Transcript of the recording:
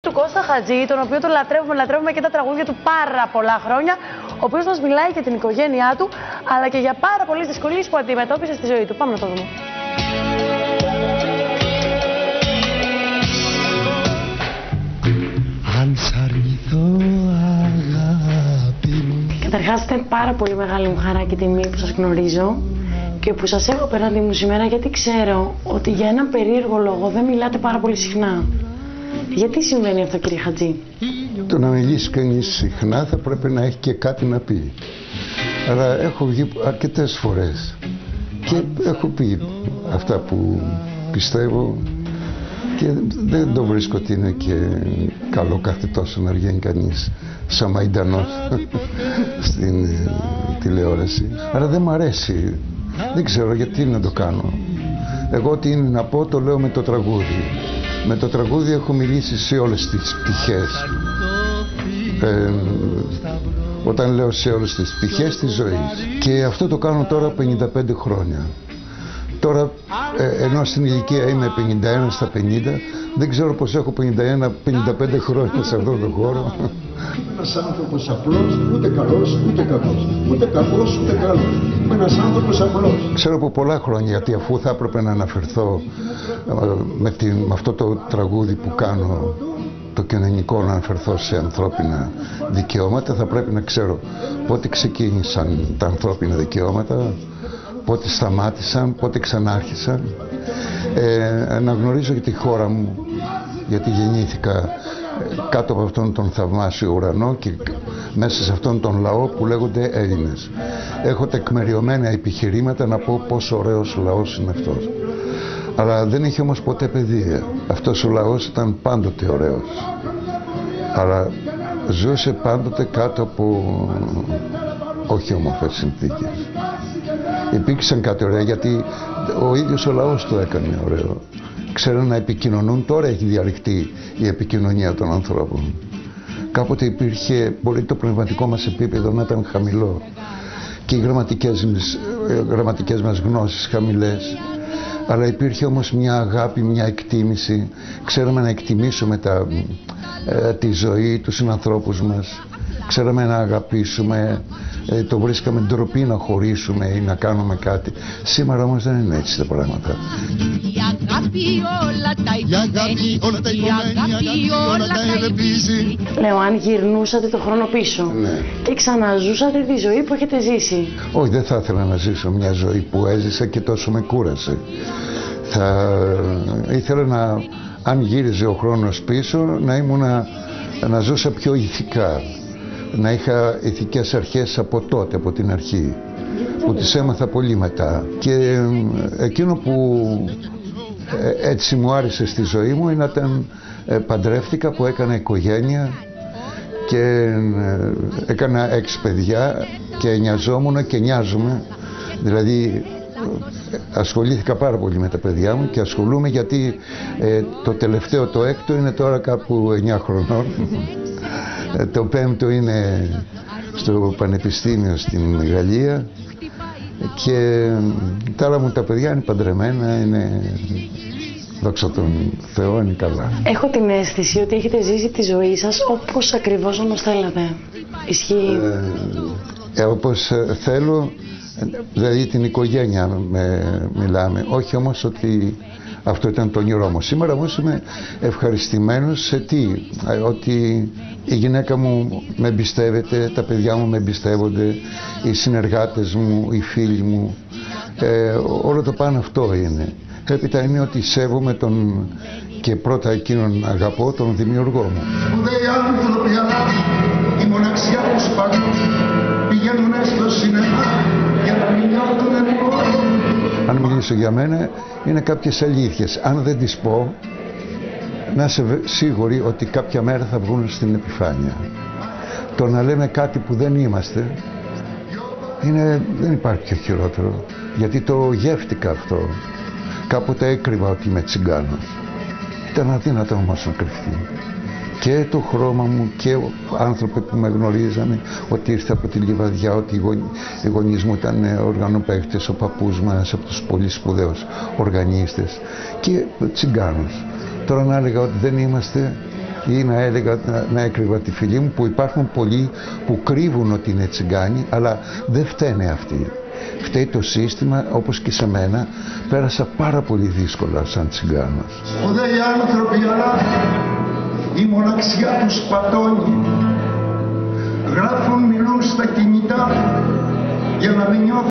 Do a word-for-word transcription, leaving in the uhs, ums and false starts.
του Κώστα Χατζή, τον οποίο τον λατρεύουμε, λατρεύουμε και τα τραγούδια του πάρα πολλά χρόνια, ο οποίος μας μιλάει για την οικογένειά του, αλλά και για πάρα πολλές δυσκολίες που αντιμετώπισε στη ζωή του. Πάμε να το δούμε. Αν σ' αρνηθώ, αγάπη μου. Καταρχάς, ήταν πάρα πολύ μεγάλη μου χαρά και τιμή που σας γνωρίζω και που σας έχω απέναντι μου σήμερα, γιατί ξέρω ότι για έναν περίεργο λόγο δεν μιλάτε πάρα πολύ συχνά. Γιατί συμβαίνει αυτό, κύριε Χατζή? Το να μιλήσει κανείς συχνά θα πρέπει να έχει και κάτι να πει. Αλλά έχω βγει αρκετές φορές και έχω πει αυτά που πιστεύω και δεν το βρίσκω ότι είναι και καλό κάθε τόσο να βγαίνει κανείς σαν Μαϊντανός στην ε, τηλεόραση. Αλλά δεν μου αρέσει. Δεν ξέρω γιατί να το κάνω. Εγώ ό,τι είναι να πω το λέω με το τραγούδι. Με το τραγούδι έχω μιλήσει σε όλες τις πτυχές. Ε, όταν λέω σε όλες τις πτυχές της ζωής. Και αυτό το κάνω τώρα πενήντα πέντε χρόνια. Τώρα, ε, ενώ στην ηλικία είμαι πενήντα ένα στα πενήντα, δεν ξέρω πως έχω πενήντα ένα πενήντα πέντε χρόνια σε αυτόν τον χώρο. Ένας άνθρωπος απλός, ούτε καλός, ούτε κακός. Ούτε κακός, ούτε καλός. Είμαι ένας άνθρωπος απλός. Ξέρω από πολλά χρόνια, γιατί αφού θα έπρεπε να αναφερθώ ε, με, την, με αυτό το τραγούδι που κάνω, το κοινωνικό, να αναφερθώ σε ανθρώπινα δικαιώματα, θα πρέπει να ξέρω πότε ξεκίνησαν τα ανθρώπινα δικαιώματα, πότε σταμάτησαν, πότε ξανάρχισαν. Ε, να γνωρίζω και τη χώρα μου, γιατί γεννήθηκα κάτω από αυτόν τον θαυμάσιο ουρανό και μέσα σε αυτόν τον λαό που λέγονται Έλληνες. Έχω τεκμεριωμένα επιχειρήματα να πω πόσο ωραίος λαός είναι αυτός. Αλλά δεν είχε όμως ποτέ παιδεία. Αυτός ο λαός ήταν πάντοτε ωραίος. Αλλά ζούσε πάντοτε κάτω από όχι όμορφες συνθήκες. Υπήρξαν κάτι ωραία, γιατί ο ίδιος ο λαός το έκανε ωραίο. Ξέρουν να επικοινωνούν, τώρα έχει διαρριχτεί η επικοινωνία των ανθρώπων. Κάποτε υπήρχε, μπορεί το πνευματικό μας επίπεδο να ήταν χαμηλό και οι γραμματικές, γραμματικές μας γνώσεις χαμηλές, αλλά υπήρχε όμως μια αγάπη, μια εκτίμηση. Ξέραμε να εκτιμήσουμε τα, ε, τη ζωή, τους συνανθρώπους μας. Ξέραμε να αγαπήσουμε, ε, το βρίσκαμε ντροπή να χωρίσουμε ή να κάνουμε κάτι. Σήμερα όμως δεν είναι έτσι τα πράγματα. Η αγάπη όλα τα υπομένει, η αγάπη όλα τα ελπίζει. Λέω, αν γυρνούσατε το χρόνο πίσω, Ναι. και ξαναζούσατε τη ζωή που έχετε ζήσει. Όχι, δεν θα ήθελα να ζήσω μια ζωή που έζησα και τόσο με κούρασε. Θα ήθελα να, αν γύριζε ο χρόνος πίσω, να ήμουνα, να ζούσα πιο ηθικά. Να είχα ηθικές αρχές από τότε, από την αρχή, που τις έμαθα πολύ μετά. Και εκείνο που έτσι μου άρεσε στη ζωή μου είναι όταν παντρεύτηκα, που έκανα οικογένεια και έκανα έξι παιδιά και νοιαζόμουν και νοιάζομαι. Δηλαδή ασχολήθηκα πάρα πολύ με τα παιδιά μου και ασχολούμαι, γιατί ε, το τελευταίο, το έκτο, είναι τώρα κάπου εννιά χρονών. Το πέμπτο είναι στο Πανεπιστήμιο στην Γαλλία και τα άλλα μου τα παιδιά είναι παντρεμένα, είναι, δόξα τον Θεό, είναι καλά. Έχω την αίσθηση ότι έχετε ζήσει τη ζωή σας όπως ακριβώς όμως θέλατε. Ισχύει? Ε, ε, όπως θέλω, δηλαδή την οικογένεια με, μιλάμε, όχι όμως ότι αυτό ήταν το όνειρό μου. Σήμερα όμως είμαι ευχαριστημένος σε τι, ότι η γυναίκα μου με εμπιστεύεται, τα παιδιά μου με εμπιστεύονται, οι συνεργάτες μου, οι φίλοι μου, ε, όλο το πάνω αυτό είναι. Έπειτα είναι ότι σέβομαι τον, και πρώτα εκείνον αγαπώ, τον δημιουργό μου. Σπουδαίοι άνθρωποι, αλλά η μοναξιά τους παντού πηγαίνουν στο σινεμά για να μην νιώθουν μόνοι. Αν μιλήσω για μένα, είναι κάποιες αλήθειες. Αν δεν τις πω, να είσαι σίγουροι ότι κάποια μέρα θα βγουν στην επιφάνεια. Το να λέμε κάτι που δεν είμαστε, είναι, δεν υπάρχει πιο χειρότερο. Γιατί το γεύτηκα αυτό. Κάποτε έκρυβα ότι είμαι τσιγκάνος. Ήταν αδύνατο όμως να κρυφτεί. Και το χρώμα μου και άνθρωποι που με γνωρίζανε, ότι ήρθε από τη Λιβαδιά, ότι οι γονείς μου ήταν οργανοπαίχτες, ο παππούς μας από τους πολύ σπουδαίους οργανίστες και τσιγκάνος. Τώρα να έλεγα ότι δεν είμαστε, ή να έλεγα, να, να έκρυβα τη φυλή μου, που υπάρχουν πολλοί που κρύβουν ότι είναι τσιγκάνοι, αλλά δεν φταίνε αυτοί. Φταίει το σύστημα, όπως και σε μένα, πέρασα πάρα πολύ δύσκολα σαν τσιγκάνος. Σπουδαίοι άνθρωποι, αλλά η μοναξιά τους πατώνει. Γράφουν, μιλούν στα κινητά για να μην νιώθουν